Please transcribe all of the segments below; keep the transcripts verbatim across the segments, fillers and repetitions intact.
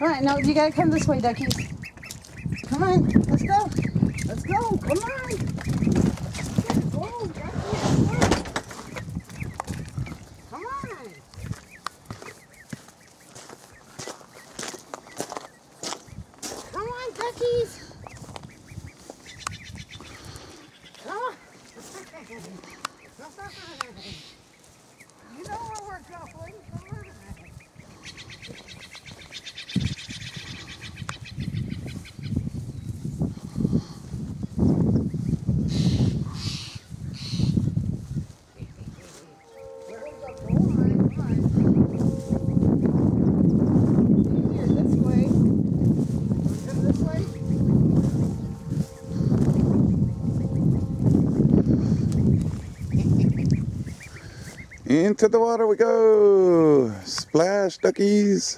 Come on, no, you gotta come this way, duckies. Come on, let's go. Let's go, come on. Let's go, duckies, let's go. Come on. Come on, duckies. Come on. You know where we're going. Come on. Into the water we go. Splash, duckies.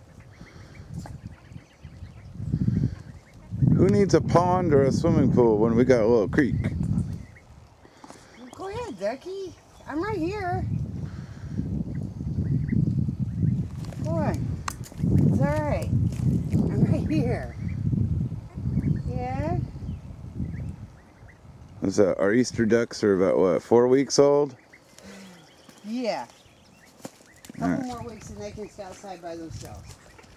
Who needs a pond or a swimming pool when we got a little creek? Go ahead, ducky. I'm right here. Go on. It's all right. I'm right here. Yeah? What's that? Our Easter ducks are about, what, four weeks old? Yeah. A couple Right. more weeks and they can stay outside by themselves.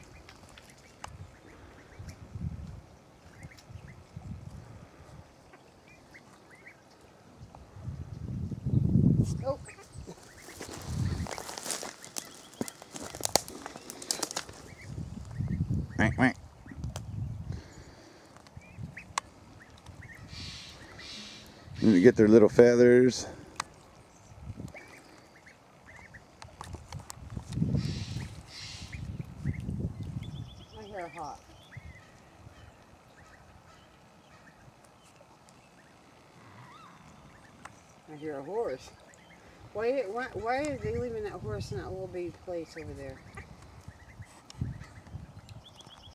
Oh. Quack, quack. Need to get their little feathers. I hear a hawk. I hear a horse. Why, why, why are they leaving that horse in that little bitty place over there?